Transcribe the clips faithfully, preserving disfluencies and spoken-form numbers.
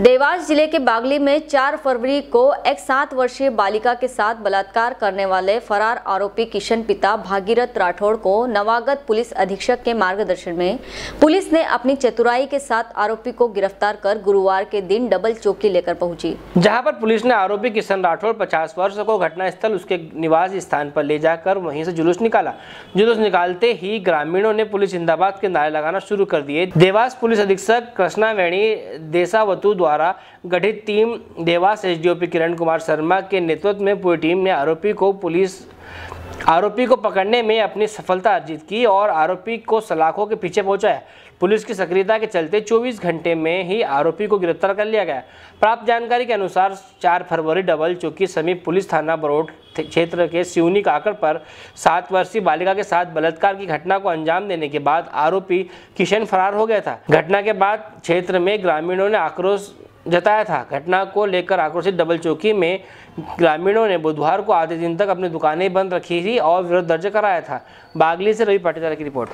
देवास जिले के बागली में चार फरवरी को एक सात वर्षीय बालिका के साथ बलात्कार करने वाले फरार आरोपी किशन पिता भागीरथ राठौड़ को नवागत पुलिस अधीक्षक के मार्गदर्शन में पुलिस ने अपनी चतुराई के साथ आरोपी को गिरफ्तार कर गुरुवार के दिन डबल चौकी लेकर पहुंची, जहां पर पुलिस ने आरोपी किशन राठौड़ पचास वर्ष को घटनास्थल उसके निवास स्थान पर ले जाकर वहीं से जुलूस निकाला। जुलूस निकालते ही ग्रामीणों ने पुलिस जिंदाबाद के नारे लगाना शुरू कर दिए। देवास पुलिस अधीक्षक कृष्णा वेणी देसावतु द्वारा गठित टीम देवास एसडीओपी किरण कुमार शर्मा के नेतृत्व में पूरी टीम ने आरोपी को पुलिस आरोपी को पकड़ने में अपनी सफलता अर्जित की और आरोपी को सलाखों के पीछे पहुंचाया। पुलिस की सक्रियता के चलते चौबीस घंटे में ही आरोपी को गिरफ्तार कर लिया गया। प्राप्त जानकारी के अनुसार चार फरवरी डबल चौकी समीप पुलिस थाना बरोड क्षेत्र के सिवनी काकड़ पर सात वर्षीय बालिका के साथ बलात्कार की घटना को अंजाम देने के बाद आरोपी किशन फरार हो गया था। घटना के बाद क्षेत्र में ग्रामीणों ने आक्रोश जताया था। घटना को लेकर आक्रोशित डबल चौकी में ग्रामीणों ने बुधवार को आधे दिन तक अपनी दुकानें बंद रखी थी और विरोध दर्ज कराया था। बागली से रवि पाटीदार की रिपोर्ट।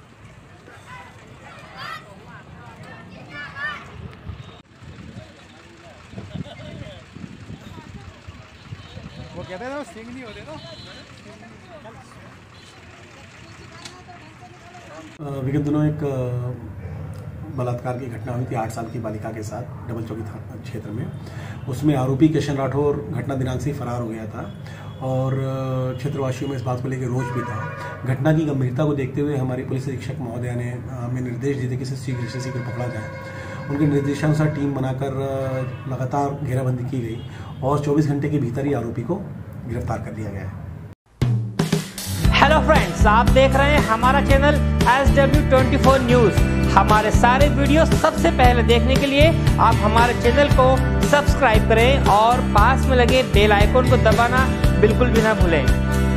वो कहते हैं ना सिंग नहीं होते ना। विगत दिनों एक बलात्कार की घटना हुई थी आठ साल की बालिका के साथ डबल चौकी थाना क्षेत्र में। उसमें आरोपी किशन राठौड़ घटना दिनांक से फरार हो गया था और क्षेत्रवासियों में इस बात को लेकर रोष भी था। घटना की गंभीरता को देखते हुए हमारी पुलिस अधीक्षक महोदया ने हमें निर्देश दिए थे कि इसे शीघ्र से शीघ्र पकड़ा जाए। उनके निर्देशानुसार टीम बनाकर लगातार घेराबंदी की गई और चौबीस घंटे के भीतर ही आरोपी को गिरफ्तार कर लिया गया है। हेलो फ्रेंड्स, आप देख रहे हैं हमारा channel S W twenty four news. हमारे सारे वीडियो सबसे पहले देखने के लिए आप हमारे चैनल को सब्सक्राइब करें और पास में लगे बेल आइकन को दबाना बिल्कुल भी ना भूलें।